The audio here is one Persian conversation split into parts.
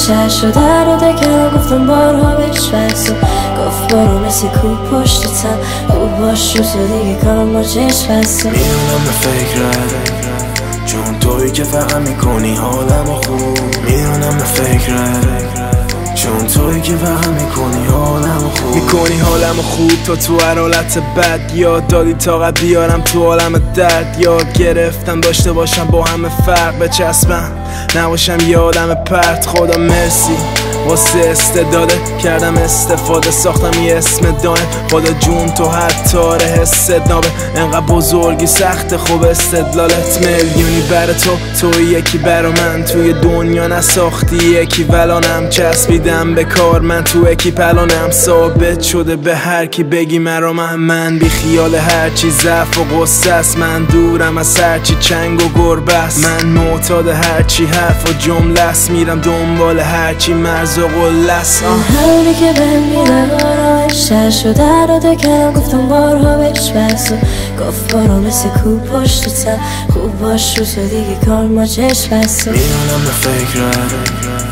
عشقشو در رو دکرم گفتم بارها بهش بس گفت برو مثل کوب پشت تم خوب باش رو تو دیگه کارم با چشم بس میدونم به فکرت چون تویی که فقط میکنی حالمو خوب میدونم به فکرت چون تویی که فقط میکنی حالمو خوب میکنی حالمو خوب تا تو هر حالت بد یاد دادی طاقت بیارم تو عالم درد یاد گرفتم داشته باشم با همه فرق بچسبم نباشم یه آدم پرت خدا مرسی واسه استعداده کردم استفاده ساختم یه اسم دانه خدا جون تو هر تاره حست نابه انقدر بزرگی سخت خوب استدلالت میلیونی بر تو یکی برا من توی دنیا نساختی یکی ولانم چسبیدم به کار من تو یکی پلانم ثابت شده به هر کی بگی مرا من بی خیال هرچی ضعف و غصه است من دورم از هرچی چنگ و گربه است من معتاد هرچی حرف و جمله است میرم دنبال هرچی مرز و قله است همونی که بهم میده آرامشش رو در رو دکرم گفتم بارها بهش بس گفت برو مثل کوب پشت تم خوب باش رو تو دیگه کار ما چشم بس میدونم به فکرت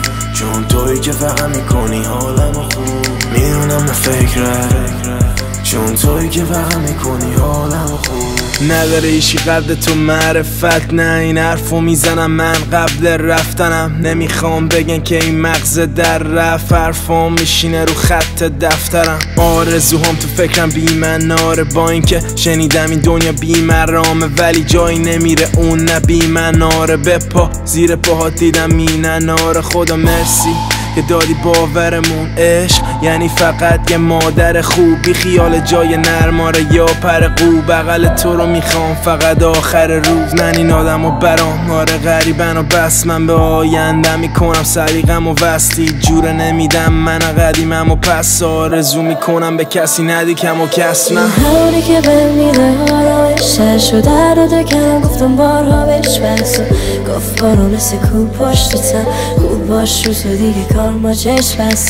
چون تویی که فقط میکنی حالمو خوب میدونم به فکرت چون تویی که فقط میکنی حالمو خوب نداره ایشی قد تو معرفت نه این حرفو میزنم من قبل رفتنم نمیخوام بگن که این مغز در رفت حرفام میشینه رو خط دفترم آرزوهام تو فکرم بی‌مناره با اینکه شنیدم این دنیا بی‌مرامه ولی جایی نمیره اون نه بی‌مناره به پا زیر پاهات دیدم مینناره خدا مرسی که دادی باورمون عشق یعنی فقط یه مادر خوب بی خیال جای نرماره یا پر قو بغل تو رو میخوام فقط آخر روز من این آدم و برام آره غریبن و بس من به آینده میکنم سلیقم و وستی جوره نمیدم من قدیمم و پس آرزو میکنم به کسی ندی کم و کس نه همونی که بهم میده آرامشش رو در رو دکرم گفتم بارها بهش بس گفت برو مثل کوب پشت تم خوب باش رو تو دیگه کار ما چشم بس